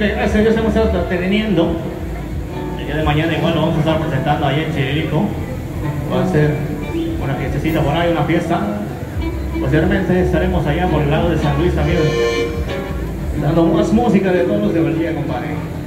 darle gracias a Dios, hemos estado teniendo. El día de mañana igual lo vamos a estar presentando ahí en Chililico. Va a ser una fiestecita por ahí, una fiesta. Posteriormente estaremos allá por el lado de San Luis también, dando más música de todos los de Valía, compadre.